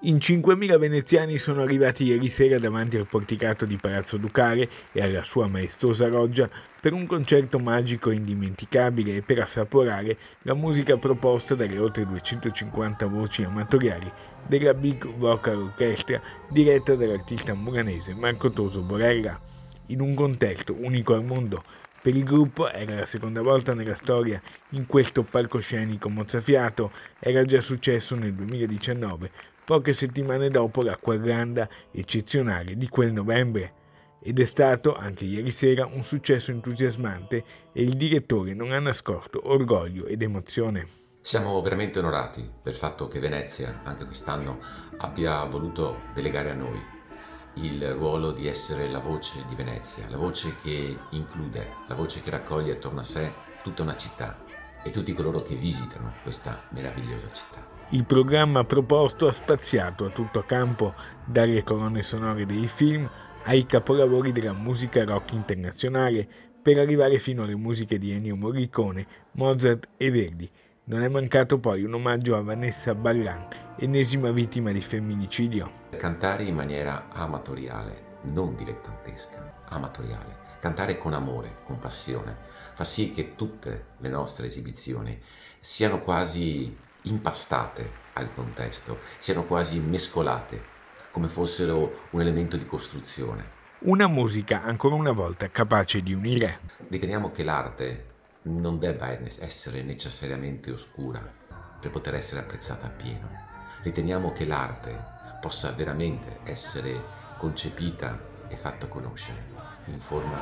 In 5.000 veneziani sono arrivati ieri sera davanti al porticato di Palazzo Ducale e alla sua maestosa loggia per un concerto magico e indimenticabile e per assaporare la musica proposta dalle oltre 250 voci amatoriali della Big Vocal Orchestra diretta dall'artista muranese Marco Toso Borella. In un contesto unico al mondo, per il gruppo era la seconda volta nella storia in questo palcoscenico mozzafiato, era già successo nel 2019, poche settimane dopo l'acqua granda eccezionale di quel novembre. Ed è stato, anche ieri sera, un successo entusiasmante e il direttore non ha nascosto orgoglio ed emozione. Siamo veramente onorati del fatto che Venezia, anche quest'anno, abbia voluto delegare a noi il ruolo di essere la voce di Venezia, la voce che include, la voce che raccoglie attorno a sé tutta una città e tutti coloro che visitano questa meravigliosa città. Il programma proposto ha spaziato a tutto campo, dalle colonne sonore dei film ai capolavori della musica rock internazionale, per arrivare fino alle musiche di Ennio Morricone, Mozart e Verdi. Non è mancato poi un omaggio a Vanessa Ballan, ennesima vittima di femminicidio. Cantare in maniera amatoriale, non dilettantesca, amatoriale. Cantare con amore, con passione, fa sì che tutte le nostre esibizioni siano quasi impastate al contesto, siano quasi mescolate, come fossero un elemento di costruzione. Una musica ancora una volta capace di unire. Riteniamo che l'arte non debba essere necessariamente oscura per poter essere apprezzata appieno. Riteniamo che l'arte possa veramente essere concepita e fatta conoscere in forma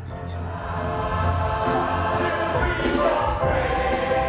condivisa.